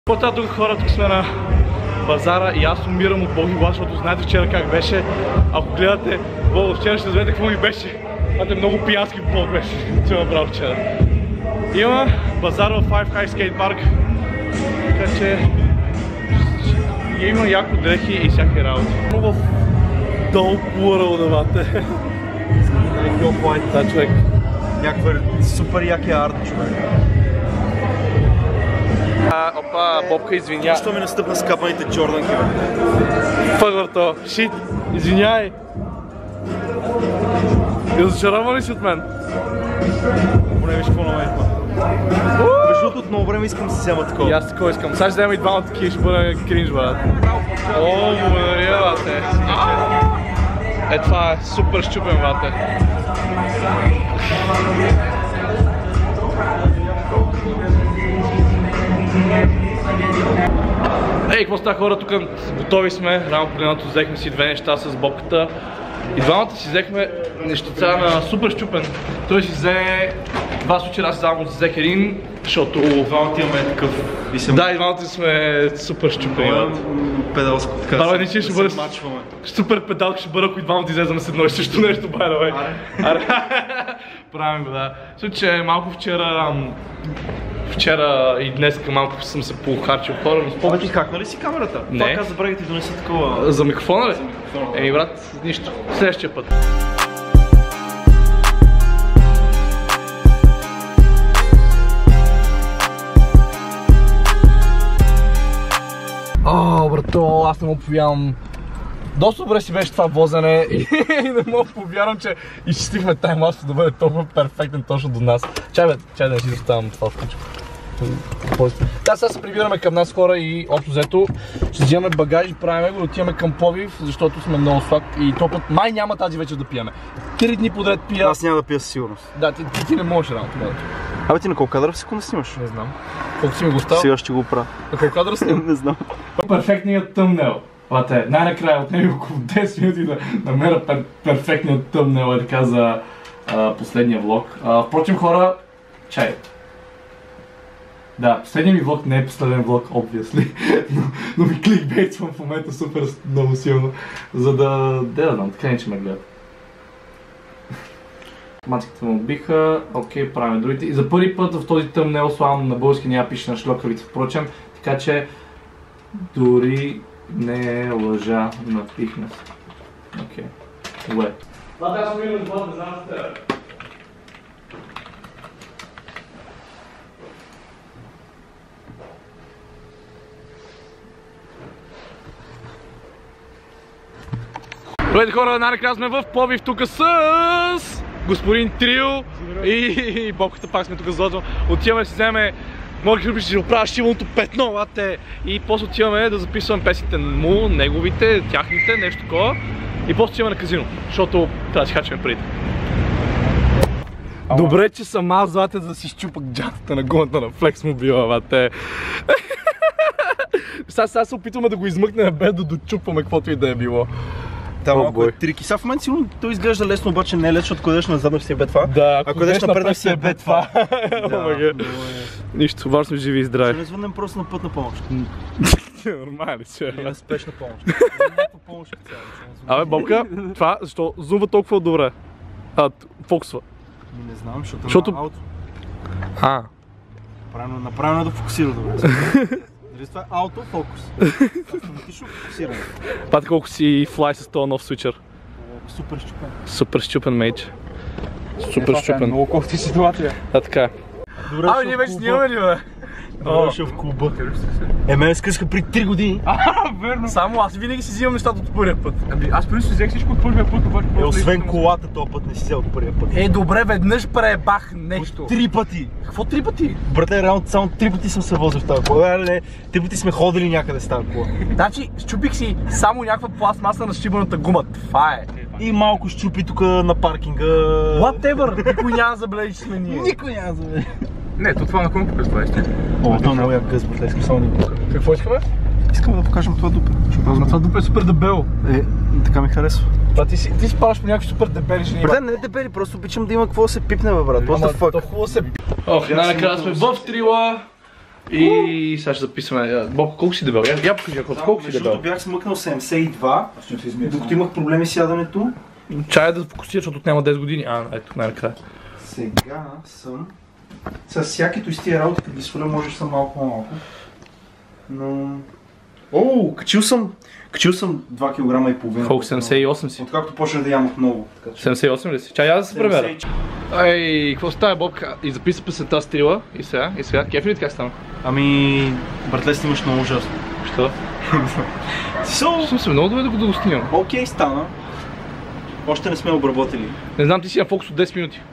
По-та тук хора, тук сме на базара и аз умирам от Боги глас, защото знаете вчера как беше. Ако гледате влога вчера, ще разберете какво ми беше. Това много пиянски влог беше, че направо вчера. Има базар в Five High Skate Park, така че има яко дрехи и всяки работи. В долу плурал давате. Да, човек. Някаква супер якия арт, човек. Опа, Бобка, извиня. Защо ми настъпна скапаните Джорданки, бе? Първото, шит, извиняй. Разочарован ли си от мен? Поне виж какво намерих, ма. Защото от много време искам да си взема такова. И аз такова искам. Сега ще взема и двама такива, ще бъде кринж, брат. О, благодаря, бате. Това е супер щупен, бате. Ей, какво става хора, тук готови сме, рано преди взехме си две неща с Бобката. И двамата си взехме нещица на супер щупен. Той си взе два случая, аз само си взех един, защото двамата имаме такъв. Да, и двамата сме супер щупени. Педалско така. Да, не ще бъде супер педалка, ще бъде, ако и двамата излезаме с едно и също нещо, байда. Аре. Правим го, да. Случай, малко вчера и днес малко съм се похарчил хора, но спомням. Ти хакна ли си камерата? Не. Пак аз забравих да ти донеса такова. За микрофона ли? Еми брат, нищо. Следващия път. О, брато, аз не му повярвам. Доста добре си беше това возене и не мога повярвам, че изчистихме таймлапса да бъде толкова перфектен точно до нас. Чай да не си доставам това включка. Да, сега се прибираме към нас хора и общо взето ще взимаме багажи, правиме го, отиваме към Повив, защото сме много слаб и то път май няма тази вечер да пиеме. 3 дни подред пия. Аз няма да пия със сигурност. Да, ти не можеш рано тогава. Абе ти на колко кадъра в секунда снимаш? Не знам. Колко си ми го става? Сега ще го правя. На колко кадъра снимам? Не знам. Перфектният тъмнел. Лате, най-накрая отнеми около 10 минути да намеря перфектният тъмнел, така за последния влог. Впрочем хора, чай. Да, последният ми влог не е последен влог, obviously, но ми кликбейтвам в момента супер много силно, за да знам, така не че ме гледат. Мацките му отбиха, окей, правим другите. И за първи път в този тъмнел славам на български няма пише на шльокавица, впрочем, така че дори не е лъжа, напихме се. Окей. Уе. Това трябва да минем това, не знам с тебе. Здравейте хора, най-накрая сме в Повив тук с господин Трио и Бобката, пак сме тук с Злато. Отиваме да си вземе, може да ще оправя шивното петно, лате. И после отиваме да записваме песните му, неговите, тяхните, нещо такова. И после отиваме на казино, защото трябва да си хачаме преди. Добре, че съм аз, злате, за да си щупак джатата на гумата на Flex мобила, лате. Сега се опитваме да го измъкнем без да дочупваме каквото и да е било. Да, малко е трики. Сега в момента сигурно той изглежда лесно, обаче не е лесно, ако дадеш назад си е бе това. Да, ако дадеш напред си е бе това. Нищо, важно сме живи и здрави. Ще не звънем просто на пътна помощ. Нормално че. Или на спешна помощ. Помощ. Абе, Бобка, това защо зумва толкова добре? Фокусва. Не знам, защото на ауто. Направено да фокусира добре. Това е аутофокус. Автоматично фокусиране. Пате колко си флай с този нов свичър. Супер щупен. Супер щупен мейдж. Супер щупен. Много кофти ситуация. Да, така е. Абе, ние вече снимаме ли, бе? Добре ще в клуба. Мене скъсха при 3 години. Верно. Само аз винаги си взимам нещата от първия път. Аз преди си взех всичко от първия път, обаче просто... Освен колата този път не си взел от първия път. Добре, веднъж преебах нещо. 3 пъти. Какво 3 пъти? Брате, реално само 3 пъти съм се возил в тази кола. 3 пъти сме ходили някъде с тази кола. Значи, щупих си само някаква пластмаса на щибаната гума. Това е. И малко щупи тук на паркинга. Whatever! Никой няма забележи, че сме ние. Никой няма забележи. Не, то това на колко къс това е? О, това е много як къс, брате, искам само да ни покажа. Какво искаме? Искаме да покажем това дупе. Това дупе е супер дебело. Така ми харесва. Ти си спаваш по някакви супер дебели жени. Брате, не е дебели, просто обичам да има какво да се пипне, бе, брат. What the fuck? Ох, най-накрая сме в Трила. И сега ще записваме. Боб, колко си дебел? Я покажи, колко си дебел? Бях смъкнал 72, докато имах проблеми с яденето. Чай да фокусира, защото няма 10 години. Ето, най-накрая. Сега съм... С всякито и с тия работи, като ги сваля, може да съм малко по-малко. Но... качил съм 2 кг и половина. Колко? 78 си? Откакто почнах да ям отново. 78 ли си? Чай, аз да се проверя. Ей, какво става, Бобка? И записа песента Стрила и сега. Кеф ли как стана? Ами... братле, снимаш много ужасно. Що? Смисъл, много добре да го снимам. Окей, стана. Още не сме обработили. Не знам, ти си на фокус от 10 минути.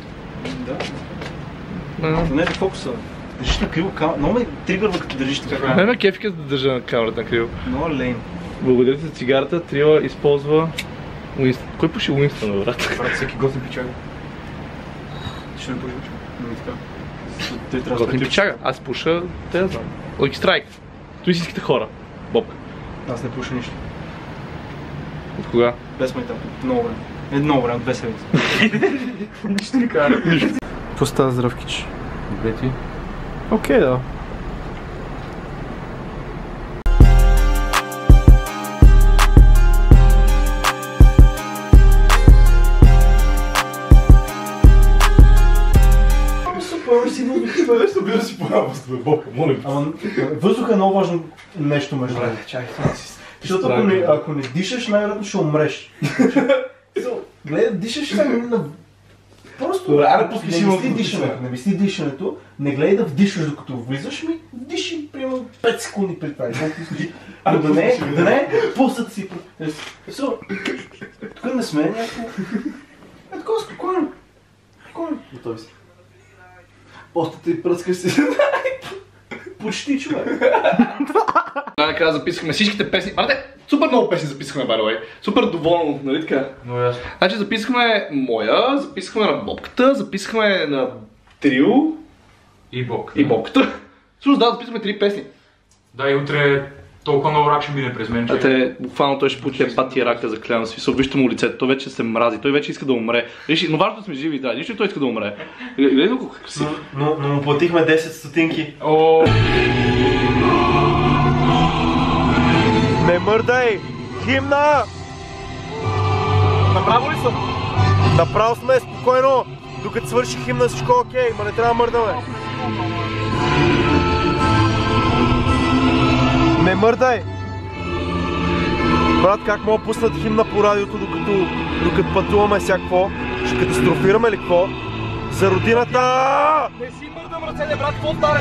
Да. Не е фокуса. Държиш на криво камера. Много ме тригърва като държиш така. Не ме кефика да държа на камерата на криво. Много лейн. Благодаря за цигарата. Трила използва... Уинстън. Кой пуши Уинстън, брат? Брат, всеки готин пичага. Ти ще не пушиш? Не така. Готин пичага. Аз пуша... Те да знам. Лъки страйк. Той си искате хора. Бобка. Аз не пуша нищо. От кога? Без майтап. Много време. Едно време, 2 седмици. Нищо не кажа. Какво става, здравкич? Добре ти? Окей, да. Нещо бил си по-рано с Бобка, молим. Въздух е много важно нещо между мен. Чакай, защото ако не дишаш, най-вероятно ще умреш. Гледай, дишаш на... Просто не виси дишането, не гледай да вдишаш докато влизаш ми, диши примерно 5 секунди пред това. Но да не е пулсът си. Тук не сме някакво... Е такова спокойно. Готови си. Просто ти пръскаш си. Почти, човек. Накрая записахме всичките песни. Супер много песни записахме, by the way. Супер доволно, нали така? Много ясно. Значи записахме моя, записахме на Бобката, записахме на Трил и Бобката. Всъщност да, записахме 3 песни. Да, и утре толкова много рак ще мине през мен, че... Буквално той ще получи пати рака за кляна смисъл. Вижте му лицето, той вече се мрази, той вече иска да умре. Но важно сме живи и здрави, нищо той иска да умре. Гледай колко красив. Но му платихме 10 стотинки. Не мърдай! Химна! Направо ли съм? Направо сме, спокойно! Докато свърши химна всичко окей, ма не трябва да мърдаме. Не мърдай! Брат, как мога пуснат химна по радиото, докато пътуваме всякакво? Ще катастрофираме ли какво? За родината! Не си мърдам ръцете, брат, какво стане?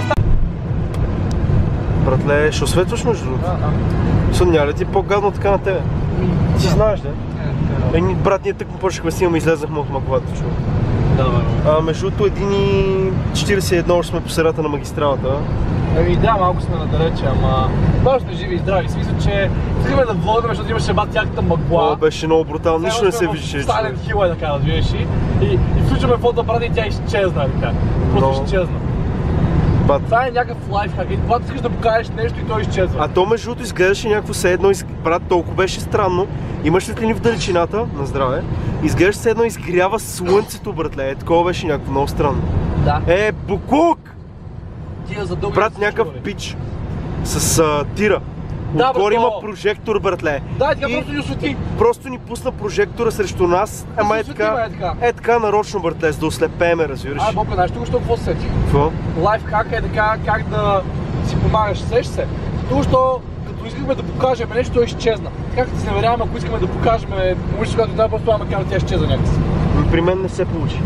Братле, ще осветваш между другото? Няма ли ти по-гадно така на тебе? Ти знаеш, да? Брат, ние тък му почнахме си, ама излезнахме от маковата, човек. Между другото 1:41 още сме по средата на магистралата. Да, малко сме надалече, ама... Много сме живи и здрави, смисъл, че искаме да влогнем, защото имаше бат яката мъгла. Беше много брутално, нищо не се виждаше. Silent Hill е така, да видиш и включваме фотоапарата и тя изчезна, така. Просто изчезна. Това е някакъв лайфхак и когато искаш да покажеш нещо и то изчезва. А то между другото изглеждаше някакво все едно, брат, толкова беше странно. Имаш светлини в далечината, на здраве, изглеждаше все едно изгрява слънцето, братле, такова беше някакво много странно. Да. Буклук! Брат, някакъв пич с тира. Отгоре има прожектор, братле. Да, така просто ни освети. Просто ни пусна прожектора срещу нас, ама е така нарочно, братле, за да ослепеме, разбираш. Бобка, знаеш тук що какво сетих? Какво? Лайфхак е така, как да си помагаш, сеш се. Току-що, като искахме да покажем нещо, то изчезна. Как да се наверяваме, ако искаме да покажем момичето, когато да просто ама кара, тя изчезна някакси. При мен не се получи.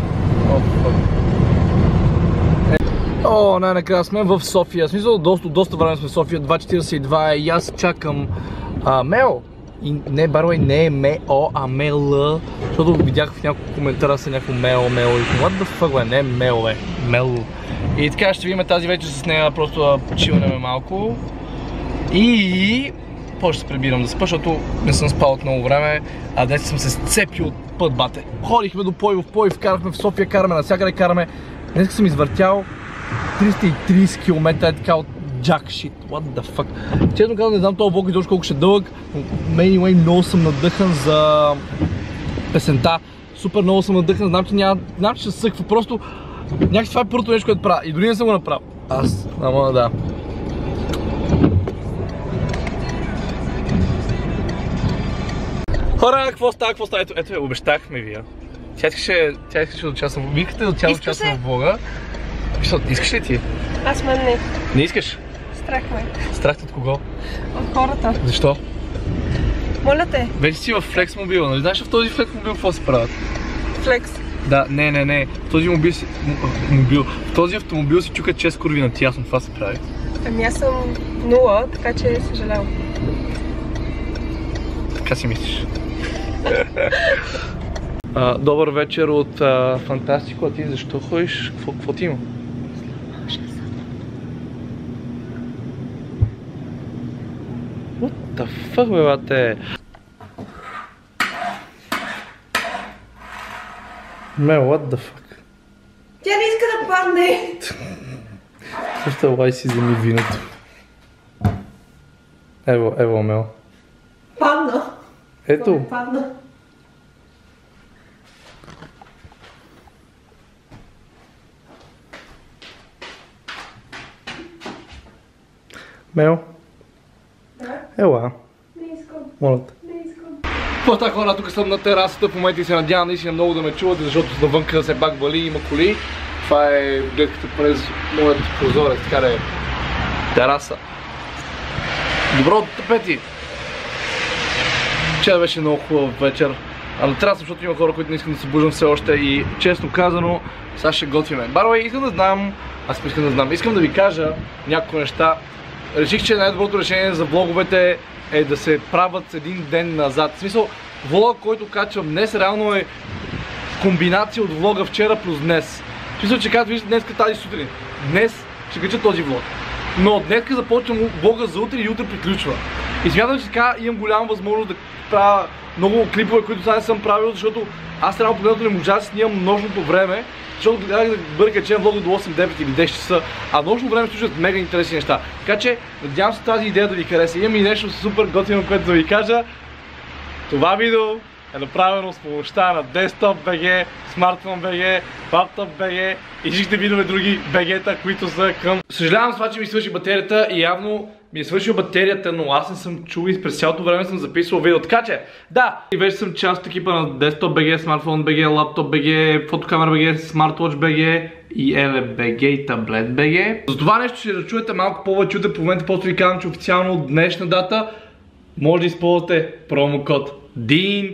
Най-накрая сме в София. В смисъл, доста време сме в София, 2:42 и аз чакам Мел. И не, барвай, не е Мео, а Мел. Защото видях в няколко коментара са някакво Мео и what the fuck, бе, не Мел, бе, Мел. И така ще видим тази вечер с нея, просто да почиваме малко. И после ще се прибирам да спа, защото не съм спал от много време, а днес съм се сцепил от път, бате. Ходихме до Пойвов, карахме в София, караме, навсякъде караме. Днес съм извъртял 330 км е така от jack shit, what the fuck. Честно казвам, не знам този влог изобщо колко ще дълъг, но anyway, много съм надъхан за песента. Супер много съм надъхан, знам, че ще съква, просто някакси това е първото нещо, което правя и дори не съм го направил. Аз, ама да. Хора, какво става? Ето, обещахме ви. Тя искаше да участвам. Вие искате да участвам в влога. Искаш ли ти? Аз мен не. Не искаш? Страх ме. Страх от кого? От хората. Защо? Моля те. Вече си в Flex мобила, нали знаеш в този Flex мобил какво се правят? Флекс. Да, не. В този в този автомобил си чукат 6 курви на тясно, това се прави. Ами аз съм 0, така че съжалявам. Така си мислиш. Добър вечер от Фантастико, а ти защо ходиш? Какво ти има? What the fuck, бе, бате? What the fuck? Тя не иска да падне! Също лай си вземи виното. Ево, Мел. Падна. Ето. Падна. Мел. Ела. Не искам. Моля те. Не искам. Какво така, хора, тук съм на терасата в момента и се надявам наистина много да ме чувате, защото навънка се пак вали, има коли. Това е гледката през моят прозорец, така да е тераса. Добро от тъпети! Вчера беше много хубав вечер. На тераса, защото има хора, които не искам да се буждам все още и честно казано, сега ще готвиме. Барвай, искам да ви кажа няколко неща. Реших, че най-доброто решение за влоговете е да се правят един ден назад. В смисъл, влога, който качвам днес, реално е комбинация от влога вчера плюс днес. В смисъл, че както виждате днес тази сутрин. Днес ще кача този влог. Но днес започвам влога за утре и утре приключва. И смятам, че така имам голяма възможност да правя много клипове, които сега не съм правил, защото аз реално погледното не можа да снимам нощното време, защото гледах да бъде качен влога до 8, 9 или 10 часа, а нощно време се случват мега интересни неща. Така че, надявам се тази идея да ви хареса. Имам и нещо супер готино, което да ви кажа. Това видео е направено с помощта на Desktop BG, Smartphone BG, Laptop BG и всичките видове други BG-та, които са към... Съжалявам с това, че ми свърши батерията и явно ми е свършил батерията, но аз не съм чул и през цялото време съм записвал видео. Така че, да! И вече съм част от екипа на Desktop BG, Smartphone BG, Laptop BG, Фотокамера BG, Smartwatch BG и LBG и Tablet BG. За това нещо ще да чуете малко повече утре. По момента просто ви казвам, че официално от днешна дата може да използвате промокод DEAN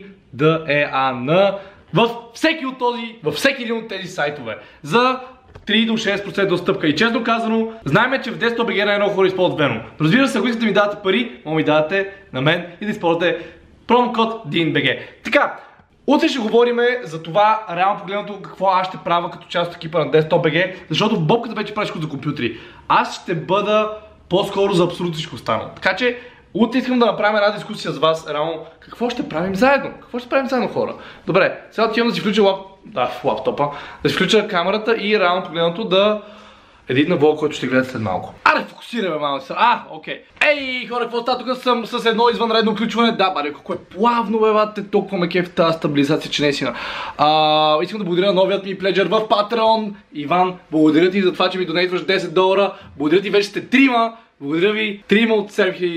във всеки един от тези сайтове за 3 до 6% отстъпка. И честно казано, знаем, че в Desktop BG най-много хора използват Venom. Разбира се, ако искате да ми давате пари, може ми давате на мен и да използвате промокод DEANBG. Така, утре ще говорим за това, реално погледнато, какво аз ще правя като част от екипа на Desktop BG, защото в бобката вече правиш за компютри. Аз ще бъда по-скоро за абсолютно всичко останало. Така че, утре искам да направим една дискусия с вас, реално, какво ще правим заедно? Какво ще правим заедно, хора? Добре, сега отивам да си включа лаптопа, да си включа камерата и реално погледнато да едитна влог, който ще гледате след малко. Аре, фокусираме малко. Окей. Ей, хора, какво става? Тук съм с едно извънредно включване. Да, баре, колко е плавно, бе, бате, толкова ме кеф тази стабилизация, че не си на. Искам да благодаря на новият ми пледжер в Patreon. Иван, благодаря ти за това, че ми донейтваш $10. Благодаря ти, вече сте трима. Благодаря ви, трима от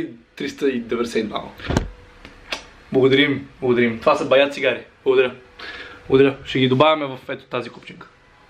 7392. Благодарим. Това са баят цигари. Благодаря. Ще ги добавяме в ето тази купчинка.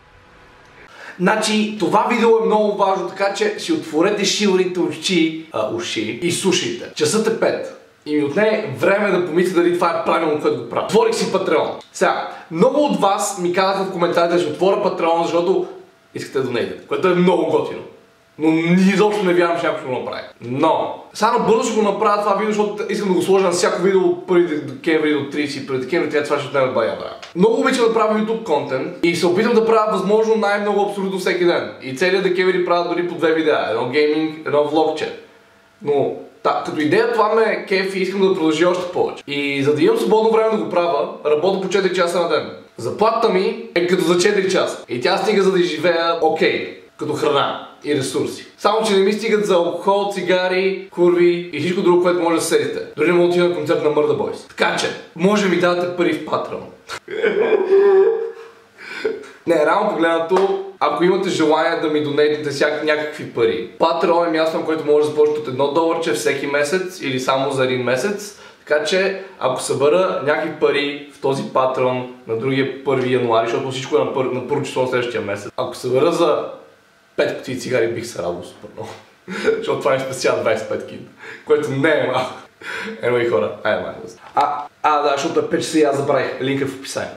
Значи, това видео е много важно, така че си отворете шилните уши и слушайте. Часът е 5 и ми отне време да помисля дали това е правилно, което го правя. Отворих си Patreon. Сега, много от вас ми казаха в коментарите да ще отворя Patreon, защото искате да донейдете, което е много готино. Но изобщо не вярвам, че някой ще го направи. Но, само бързо ще го направя това видео, защото искам да го сложа на всяко видео от 1 декември до 31 декември, това ще отнеме бая време. Много обичам да правя YouTube контент и се опитам да правя възможно най-много абсолютно всеки ден. И целият декември правя дори по 2 видеа, едно гейминг, едно влогче. Но, като идея това ме кефи и искам да продължи още повече. И за да имам свободно време да го правя, работя по 4 часа на ден. Заплатата ми е като за 4 часа. И тя стига за да изживея окей. Като храна и ресурси. Само че не ми стигат за алкохол, цигари, курви и всичко друго, което може да седите. Дори не мога да отида на концерт на Murda Boys. Така че, може да ми дадете пари в Patreon. Не, реално погледнато, ако имате желание да ми донейтите някакви пари, Patreon е място, на което може да започнете от $1 всеки месец или само за един месец. Така че, ако събера някакви пари в този Patreon на другия 1 януари, защото всичко е на първо число на следващия месец, ако събера за 5 кутии цигари, бих се радвал супер много. Защото това е специално 25 кг, което не е малко. Ено и хора, айде май. Да, защото е 5 часа и аз забравих, линк е в описанието.